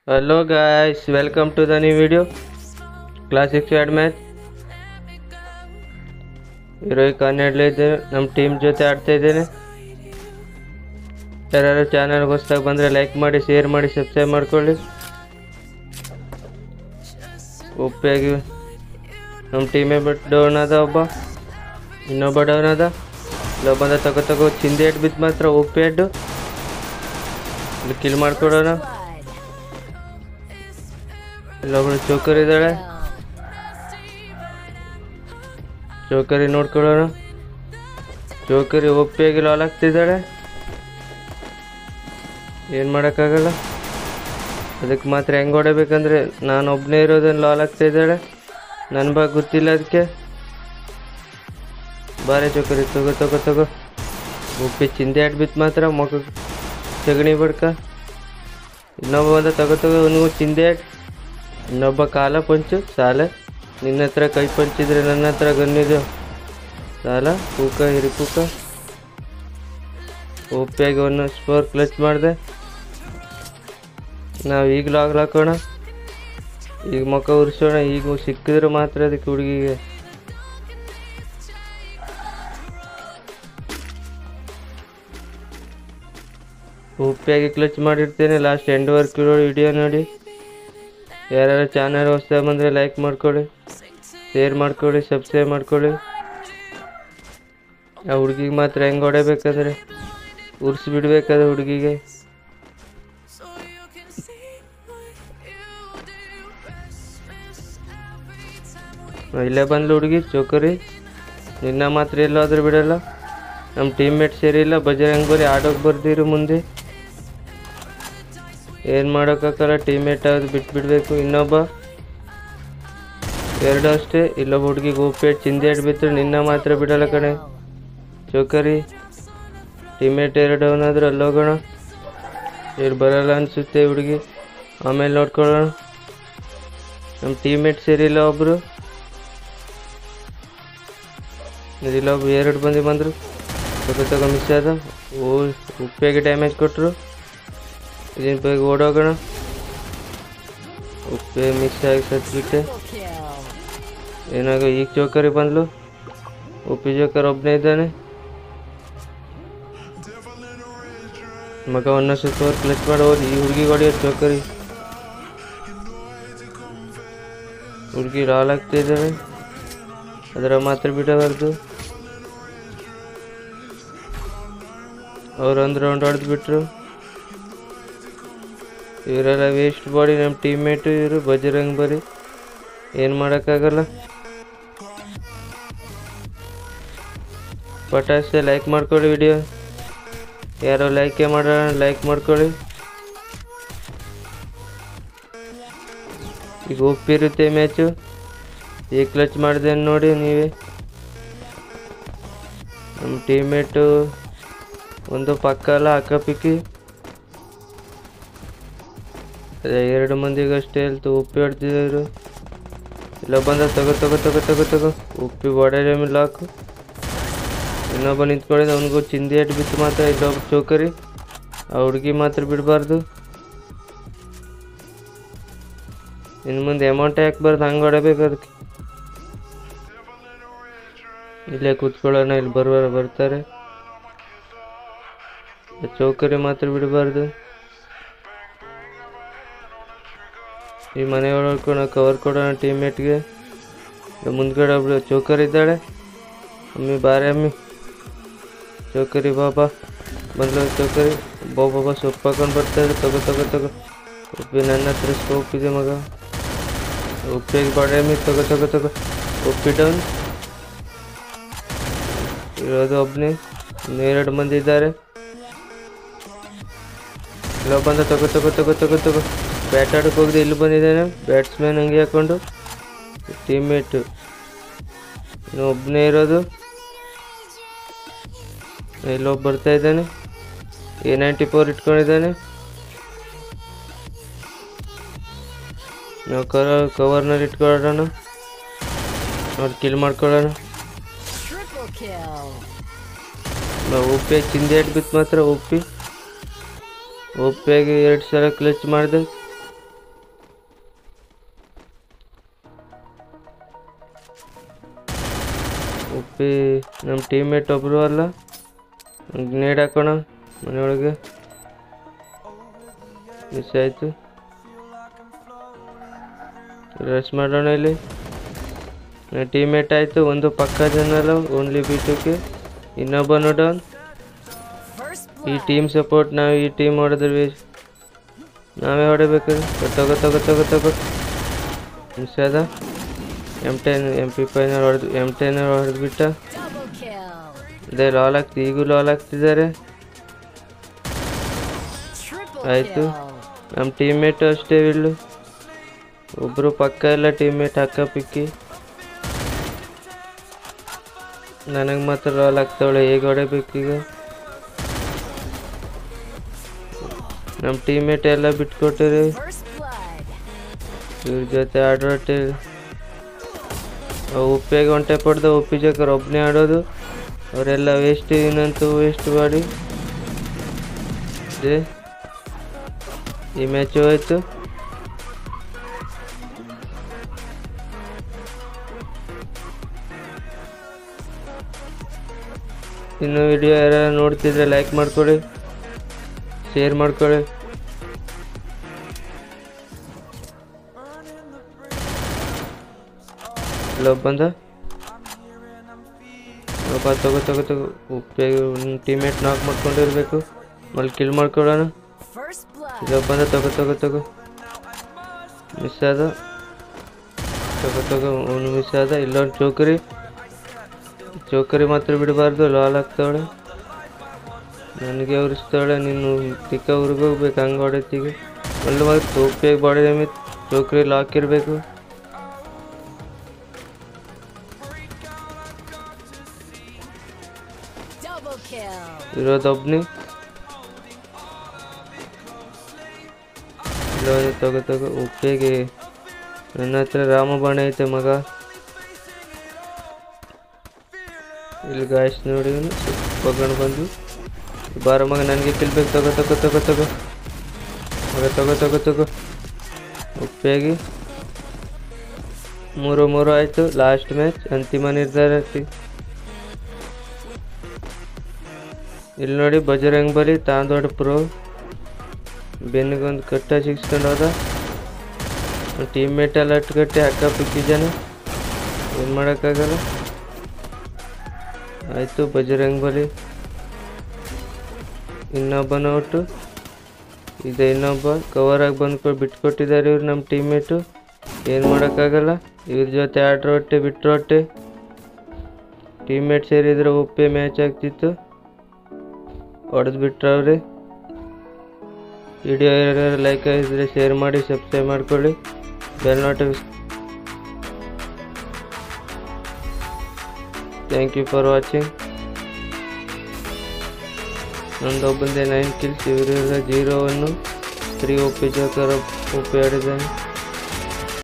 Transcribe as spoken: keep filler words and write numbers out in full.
Hello guys, welcome to the new video. Classic Squad match. Heroic ಹನ್ನೆರಡು ಇದ್ದೇನೆ, ನಮ್ಮ team ಜೊತೆ ಆಡ್ತಾ ಇದ್ದೇನೆ. ಯಾರು ಚಾನಲ್ ಹೊಸದಾಗಿ ಬಂದರೆ ಲೈಕ್ ಮಾಡಿ, ಶೇರ್ ಮಾಡಿ, ಸಬ್ಸ್ಕ್ರೈಬ್ ಮಾಡ್ಕೊಳ್ಳಿ. ಒಪ್ಪಿಯಾಗಿ ನಮ್ಮ ಟೀಮೇ ಬಟ್ ಡೌನ್ ಅದ, ಒಬ್ಬ ಇನ್ನೊಬ್ಬ ಡೌನ್ ಅದ. ಇಲ್ಲೊಬ್ಬಂದ ತಗೋ ತಗೋ ಚಿಂದಿ ಹೆಡ್ ಬಿತ್ತು ಮಾತ್ರ ಒಪ್ಪಿ ಹೆಡ್ಡು ಇಲ್ಲಿ ಕಿಲ್ ಮಾಡ್ಕೊಡೋಣ. ಇಲ್ಲೊಬ್ಬಳು ಚೋಕರ್ ಇದ್ದಾಳೆ, ಚೋಕರಿ ನೋಡ್ಕೊಳ್ಳೋಣ. ಚೋಕರಿ ಒಪ್ಪಿಯಾಗಿ ಲಾಲ್ ಆಗ್ತಿದ್ದಾಳೆ, ಏನು ಮಾಡೋಕ್ಕಾಗಲ್ಲ. ಅದಕ್ಕೆ ಮಾತ್ರ ಹೆಂಗೆ ಹೊಡಬೇಕಂದ್ರೆ ನಾನು ಒಬ್ಬನೇ ಇರೋದನ್ನು ಲಾಲ್ ಆಗ್ತಾ ಇದ್ದಾಳೆ, ನನ್ನ ಬಗ್ಗೆ ಗೊತ್ತಿಲ್ಲ ಅದಕ್ಕೆ. ಬಾರೆ ಚೋಕರಿ ತಗೋ ತಗೋ ತಗೋ ಉಪ್ಪಿ ಚಿಂದೆ ಆಡ್ಬಿತ್ತು ಮಾತ್ರ ಮೊಗ ಸಗಣಿ ಬಡ್ಕ. ಇನ್ನೊಬ್ಬ ಬಂದ ತಗೋ ತಗೋ ಅವನಿಗೂ ಚಿಂದೆ ಆಡ್. ಇನ್ನೊಬ್ಬ ಕಾಲ ಪಂಚು ಸಾಲ. ನಿನ್ನ ಹತ್ರ ಕೈ ಪಂಚಿದ್ರೆ ನನ್ನ ಹತ್ರ ಗನ್ನಿದೆ ಸಾಲ. ಕೂಕ ಹಿರಿ ಕೂಕ ಒಪ್ಪಿಯಾಗಿ ಒಂದು ಸ್ಕೋರ್ ಕ್ಲಚ್ ಮಾಡಿದೆ. ನಾವು ಈಗ ಲಾಗ್ ಹಾಕೋಣ, ಈಗ ಮುಖ ಉರ್ಸೋಣ. ಈಗ ಸಿಕ್ಕಿದ್ರೆ ಮಾತ್ರ ಅದಕ್ಕೆ ಹುಡುಗಿಗೆ ಉಪ್ಪಿಯಾಗಿ ಕ್ಲಚ್ ಮಾಡಿರ್ತೇನೆ. ಲಾಸ್ಟ್ ಎಂಡ್ ವರ್ಕ್ ವಿಡಿಯೋ ನೋಡಿ. ಯಾರ್ಯಾರು ಚಾನಲ್ ಹೊಸ ಬಂದರೆ ಲೈಕ್ ಮಾಡ್ಕೊಳ್ಳಿ, ಶೇರ್ ಮಾಡ್ಕೊಳ್ಳಿ, ಸಬ್ಸ್ಕ್ರೈಬ್ ಮಾಡ್ಕೊಳ್ಳಿ. ಆ ಹುಡುಗಿಗೆ ಮಾತ್ರ ಹೆಂಗೆ ಹೊಡೆಬೇಕಂದ್ರೆ ಉರ್ಸ್ಬಿಡ್ಬೇಕಾದ್ರೆ ಹುಡುಗಿಗೆ. ಇಲ್ಲೇ ಬಂದ್ಲು ಹುಡುಗಿ ಚೋಕರಿ. ನಿನ್ನ ಮಾತ್ರ ಎಲ್ಲಾದ್ರೂ ಬಿಡಲ್ಲ. ನಮ್ಮ ಟೀಮ್ ಮೇಟ್ ಸೇರಿ ಇಲ್ಲ, ಬಜರಂಗ್ ಬರೀ ಆಡೋಕೆ ಬರ್ದಿರು ಮುಂದೆ. ಏನು ಮಾಡೋಕ್ಕಾಗಲ್ಲ, ಟೀಮ್ ಮೇಟ್ ಆಗೋದು ಬಿಟ್ಬಿಡ್ಬೇಕು. ಇನ್ನೊಬ್ಬ ಎರಡು ಅಷ್ಟೇ. ಇಲ್ಲೊಬ್ಬ ಹುಡುಗಿಗೆ ಉಪ್ಪೇಟ್ ಚಿಂದಿ ಬಿತ್ತು, ನಿನ್ನ ಮಾತ್ರ ಬಿಡಲ್ಲ ಕಣೆ ಚೋಕರಿ. ಟೀಮ್ ಮೇಟ್ ಎರಡು ಡೌನ್ ಆದರೂ ಅಲ್ಲೋಗೋಣ. ಇವ್ರು ಬರಲ್ಲ ಅನಿಸುತ್ತೆ ಹುಡುಗಿ, ಆಮೇಲೆ ನೋಡ್ಕೊಳ್ಳೋಣ. ನಮ್ಮ ಟೀಮ್ ಮೇಟ್ ಸೇರಿಲ್ಲ ಒಬ್ಬರು. ಇಲ್ಲೊಬ್ಬ ಎರಡು ಮಂದಿ ಬಂದರು, ತಗೋ ತಗೋ ಮಿಸ್ ಆದ. ಓ ಉಪ್ಪಿಗೆ ಡ್ಯಾಮೇಜ್ ಕೊಟ್ಟರು. ಇದನ್ನ ಬೇಗ ಓಡೋಗೋಣ. ಉಪ್ಪೆ ಮಿಸ್ ಆಗಿ ಸತ್ಬಿಟ್ಟೆ. ಏನಾಗ ಈಗ ಚೋಕರಿ ಬಂದ್ಲು. ಉಪ್ಪಿ ಜೋಕರ್ ಒಬ್ಬನೇ ಇದ್ದಾನೆ. ಮಗ ಒಂದೊಂದು ಸ್ಕೋರ್ ಕ್ಲಚ್ ಮಾಡಿ ಹೋದ್. ಈ ಹುಡುಗಿ ಹೊಡೆಯೋದು ಚೋಕರಿ. ಹುಡುಗಿ ಲಾಲ್ ಆಗ್ತಾ ಇದ್ದಾಳೆ, ಅದರ ಮಾತ್ರ ಬಿಡಬಾರ್ದು. ಅವ್ರು ಒಂದು ರೌಂಡ್ ಹೊಡೆದು ಬಿಟ್ರು. ಇವರೆಲ್ಲ ವೇಸ್ಟ್ ಬಾಡಿ. ನಮ್ಮ ಟೀಮ್ ಮೇಟು ಇವರು ಬಜರಂಗ್ ಬರಿ, ಏನು ಮಾಡೋಕ್ಕಾಗಲ್ಲ. ಪಟಾಸೆ ಲೈಕ್ ಮಾಡ್ಕೊಳ್ಳಿ ವಿಡಿಯೋ. ಯಾರೋ ಲೈಕೇ ಮಾಡೋಣ, ಲೈಕ್ ಮಾಡ್ಕೊಳ್ಳಿ. ಈಗ ಒಪ್ಪಿರುತ್ತೆ ಮ್ಯಾಚು. ಈಗ ಕ್ಲಚ್ ಮಾಡಿದೆ ನೋಡಿ ನೀವೇ. ನಮ್ಮ ಟೀಮ್ ಮೇಟು ಒಂದು ಪಕ್ಕ ಅಲ್ಲ, ಅಕ್ಕಪಿಕ್ಕಿ ಅದೇ ಎರಡು ಮಂದಿಗಷ್ಟೇ ಹೇಳ್ತು. ಉಪ್ಪಿ ಹೊಡ್ತಿದ್ರು. ಇಲ್ಲ ಬಂದ ತಗೋ ತಗೋ ತಗೋ ತಗೋ ತಗೋ ಉಪ್ಪಿ ಬಾಡಿ ಲಾಕು. ಇನ್ನೊಬ್ಬ ನಿಂತ್ಕೊಂಡಿದ್ದ, ಅವನಿಗೂ ಚಿಂದಿ ಹೆಡ್ ಬಿತ್ತು ಮಾತ್ರ. ಇಲ್ಲೊಬ್ಬ ಚೋಕರಿ. ಆ ಹುಡುಗಿ ಮಾತ್ರ ಬಿಡಬಾರ್ದು. ಇನ್ನು ಮುಂದೆ ಅಮೌಂಟ್ ಹಾಕ್ಬಾರ್ದು, ಹಂಗೆ ಹೊಡಬೇಕು ಅದಕ್ಕೆ. ಇಲ್ಲೇ ಕೂತ್ಕೊಳ್ಳೋಣ, ಇಲ್ಲಿ ಬರುವ ಬರ್ತಾರೆ. ಚೌಕರಿ ಮಾತ್ರ ಬಿಡಬಾರ್ದು. ಈ ಮನೆ ಒಳಗೆ ನಾವು ಕವರ್ ಕೊಡೋಣ ಟೀಮ್ ಮೇಟ್ಗೆ. ಮುಂದ್ಗಡೆ ಒಬ್ಳು ಚೌಕರಿ ಇದ್ದಾಳೆ. ಅಮ್ಮಿ ಬಾರೆ ಅಮ್ಮಿ ಚೌಕರಿ ಬಾಬಾ ಬಂದ್ಲು. ಚೌಕರಿ ಬಾಬಾ ಸೊಪ್ಪು ಹಾಕೊಂಡು ಬರ್ತಾರೆ. ತಗೋ ತಗೋ ತಗೋ ಉಪ್ಪಿ. ನನ್ನ ಹತ್ರ ಸ್ಕೋಪ್ ಇದೆ ಮಗ. ಉಪ್ಪಿಗೆ ಬಾಡೆ ಅಮ್ಮಿ ತಗೋ ತಗೋ ತಗೋ ಉಪ್ಪಿ ಡೌನ್. ಇರೋದು ಒಬ್ಬನೇ, ಇನ್ನೆರಡು ಮಂದಿ ಇದ್ದಾರೆ. ಇಲ್ಲ ಬಂದ ತಗೋ ತಗೋ ತಗೋ ತಗೋ ತಗೋ ಬ್ಯಾಟ್ ಆಡೋಕೆ ಹೋಗಿದೆ. ಇಲ್ಲಿ ಬಂದಿದ್ದಾನೆ ಬ್ಯಾಟ್ಸ್ಮನ್ ಹಂಗೆ ಹಾಕೊಂಡು. ಟೀಮ್ ಮೇಟು ಇನ್ನು ಒಬ್ಬನೇ ಇರೋದು. ಇಲ್ಲೊಬ್ಬ ಬರ್ತಾ ಇದ್ದಾನೆ, ಎ ನೈಂಟಿ ಫೋರ್ ಇಟ್ಕೊಂಡಿದ್ದಾನೆ. ನಾವು ಕವರ್ ಕವರ್ನಲ್ಲಿ ಇಟ್ಕೊಳ್ಳೋಣ, ನೋಡಿ ಕಿಲ್ ಮಾಡ್ಕೊಳ್ಳೋಣ. ನಾವು ಉಪ್ಪಿ ಚಿಂದಿ ಹಿಡ್ಬಿತ್ತು ಮಾತ್ರ. ಉಪ್ಪಿ ಉಪ್ಪಿಯಾಗಿ ಎರಡು ಸಲ ಕ್ಲಚ್ ಮಾಡಿದೆ. ಉಪ್ಪಿ ನಮ್ಮ ಟೀಮ್ಮೇಟ್ ಒಬ್ಬರು ಅಲ್ಲ, ಗ್ನೇಡ್ ಹಾಕೋಣ ಮನೆಯೊಳಗೆ, ಮಿಸ್ ಆಯಿತು. ರಶ್ ಮಾಡೋಣ ಇಲ್ಲಿ. ಟೀಮ್ಮೇಟ್ ಆಯಿತು, ಒಂದು ಪಕ್ಕ ಜನಲ್ಲ, ಓನ್ಲಿ ಬೀಟಕ್ಕೆ ಇನ್ನೊಬ್ಬನು ಡೌನ್. ಈ ಟೀಮ್ ಸಪೋರ್ಟ್, ನಾವು ಈ ಟೀಮ್ ಹೊಡೆದ್ವಿ, ನಾವೇ ಹೊಡಿಬೇಕು. ತಗೋ ತಗೋ ತಗೋ ತಗೋ ಮಿಸ್ ಆದ. ಎಮ್ ಟೆನ್ ಎಮ್ ಪಿ ಫೈನರ್ ಹೊಡೆದು ಎಮ್ ಟೆನ್ ಹೊಡೆದ್ಬಿಟ್ಟ. ಅದೇ ಲಾಲ್ ಆಗ್ತಿ, ಈಗೂ ಲಾಲ್ ಆಗ್ತಿದ್ದಾರೆ. ಆಯಿತು, ನಮ್ಮ ಟೀಮ್ಮೇಟು ಅಷ್ಟೇ ಇಳ್ಳು, ಒಬ್ಬರು ಪಕ್ಕ ಎಲ್ಲ ಟೀಮ್ಮೇಟ್ ಅಕ್ಕ ಪಿಕ್ಕಿ. ನನಗೆ ಮಾತ್ರ ಲಾಲ್ ಆಗ್ತಾವಳೆ, ಹೇಗೆ ಹೊಡೆಬೇಕೀಗ? ನಮ್ಮ ಟೀಮ್ಮೇಟ್ ಎಲ್ಲ ಬಿಟ್ಕೊಟ್ಟಿರಿ, ಇವ್ರ ಜೊತೆ ಆಡೋಟೆ. ಉಪ್ಪಿಗೆ ಹೊಂಟೆ ಪಡ್ದು ಉಪ್ಪಿ ಜೊತೆ ಒಬ್ಬನೇ ಆಡೋದು, ಅವರೆಲ್ಲ ವೇಸ್ಟ್, ಇನ್ನಂತೂ ವೇಸ್ಟ್ ಮಾಡಿ. ಈ ಮ್ಯಾಚು ಹೋಯ್ತು. ಇನ್ನು ವಿಡಿಯೋ ಯಾರು ನೋಡ್ತಿದ್ರೆ ಲೈಕ್ ಮಾಡ್ಕೊಳ್ಳಿ, ಶೇರ್ ಮಾಡ್ಕೊಳ್ಳಿ. ಲವ್ ಬಂದ ತಗೋ ತಗೋ ತಗೋ ಉಪ್ಪಿಗೆ ಟೀಮ್ಮೇಟ್ ನಾಕ್ ಮಾಡ್ಕೊಂಡಿರ್ಬೇಕು, ಮಲ್ಲಿ ಕಿಲ್ ಮಾಡ್ಕೊಳ್ಳೋಣ. ಲವ್ ಬಂದ ತಗೋ ತಗೋ ತಗೋ ಮಿಸ್ ಆದ, ತಗೋ ತಗೋ ಅವನು ಮಿಸ್ ಆದ. ಇಲ್ಲೊಂದು ಚೌಕರಿ, ಚೌಕರಿ ಮಾತ್ರ ಬಿಡಬಾರ್ದು, ಲಾಲ್ ಆಗ್ತಾವಳೆ, ನನಗೆ ಉರಿಸ್ತಾವಳೆ. ನೀನು ತಿಕ್ಕ ಉರ್ಗೋಗ್ಬೇಕು, ಹಂಗೆ ಹೊಡೆತೀಗ ಒಳ್ಳೆ ಮಾತ್ರ ಉಪ್ಪಿಗೆ ಬಾಡಿ ಡ್ಯಾಮೇಜ್. ಚೌಕರಿ ಲಾಕ್ ಇರಬೇಕು. ಇರೋದೊಬ್ನಿ, ತಗೋ ತಗೋ ಉಪ್ಪಿಗೆ. ನನ್ನ ಹತ್ರ ರಾಮಬಾಣ ಐತೆ ಮಗ. ಇಲ್ಲಿ ಗಾಯಸ್ ನೋಡಿ ಪಗಣ್ ಬಂದು ಬಾರ ಮಗ, ನನಗೆ ಕಿಲ್ಬೇಕು. ತಗೋ ತಗೋ ತಗೋ ತಗೋ ಮಗ, ತಗೋ ತಗೋ ತಗೋ ಉಪ್ಪಿಗೆ. ಮೂರು ಮೂರು ಆಯಿತು, ಲಾಸ್ಟ್ ಮ್ಯಾಚ್, ಅಂತಿಮ ನಿರ್ಧಾರ. ಇಲ್ಲಿ ನೋಡಿ ಬಜರಂಗ್ ಬಲಿ ತಾಂದೊಡ್ಡ ಪ್ರೋ, ಬೆನ್ನಿಗೊಂದು ಕಟ್ಟ ಸಿಕ್ಸ್ಕೊಂಡು ಹೋದ. ಟೀಮ್ಮೇಟ್ ಎಲ್ಲ ಅಟ್ಕಟ್ಟಿ ಅಕ್ಕ ಪಿಕ್ಕಿದ್ದಾನೆ, ಏನು ಮಾಡೋಕ್ಕಾಗಲ್ಲ. ಆಯಿತು ಬಜರಂಗ್ ಬಲಿ. ಇನ್ನೊಬ್ಬನ ಔಟು, ಇದೆ ಇನ್ನೊಬ್ಬ ಕವರಾಗಿ ಬಂದ್ಕೊಂಡು ಬಿಟ್ಕೊಟ್ಟಿದ್ದಾರೆ ಇವ್ರು ನಮ್ಮ ಟೀಮ್ಮೇಟು, ಏನು ಮಾಡೋಕ್ಕಾಗಲ್ಲ. ಇವ್ರ ಜೊತೆ ಆಡ್ರೋ ಹೊಟ್ಟೆ ಬಿಟ್ಟರು ಹೊಟ್ಟೆ. ಟೀಮ್ಮೇಟ್ ಸೇರಿದ್ರೆ ಉಪ್ಪೆ ಮ್ಯಾಚ್ ಆಗ್ತಿತ್ತು, ಹೊಡೆದು ಬಿಟ್ರವ್ರಿ. ವಿಡಿಯೋ ಯಾರು ಲೈಕ್ ಆಗಿದ್ರೆ ಶೇರ್ ಮಾಡಿ, ಸಬ್ಸ್ಕ್ರೈಬ್ ಮಾಡ್ಕೊಳ್ಳಿ, bell notification. Thank you for watching. ನಂದು ಒಬ್ಬಂದೇ ನೈನ್ ಕಿಲ್ಸ್, ಇವರೆಲ್ಲ ಜೀರೋ ಒನ್ನು ತ್ರೀ ಒಪ್ಪಿ ಜೋಕರ್ ಒಪ್ಪಿ ಆಡಿದ್ದಾನೆ.